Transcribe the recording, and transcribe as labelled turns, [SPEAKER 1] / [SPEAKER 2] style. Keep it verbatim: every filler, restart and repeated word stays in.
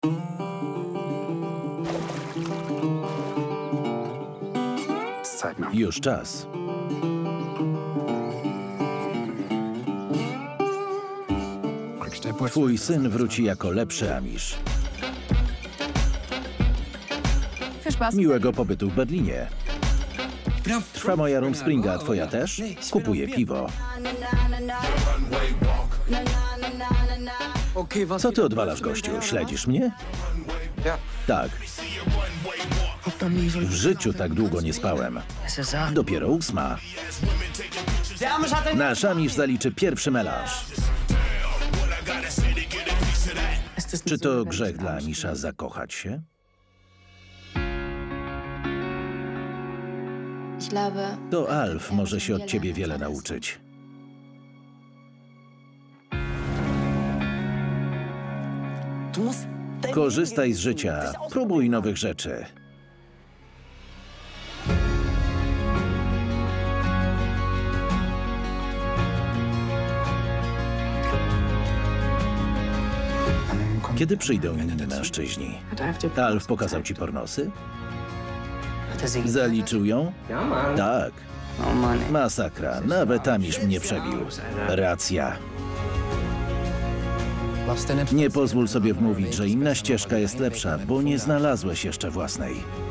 [SPEAKER 1] Już czas. Twój syn wróci jako lepszy Amish. Miłego pobytu w Berlinie. Trwa moja Rumspringa, a twoja też? Kupuję piwo. Co ty odwalasz, gościu? Śledzisz mnie? Tak. W życiu tak długo nie spałem. Dopiero ósma. Nasz Amish zaliczy pierwszy melanż. Czy to grzech dla Amisza zakochać się? To Alf może się od ciebie wiele nauczyć. Korzystaj z życia, próbuj nowych rzeczy. Kiedy przyjdą inni mężczyźni? Alf pokazał ci pornosy? Zaliczył ją? Tak. Masakra. Nawet Amish mnie przebił. Racja. Nie pozwól sobie wmówić, że inna ścieżka jest lepsza, bo nie znalazłeś jeszcze własnej.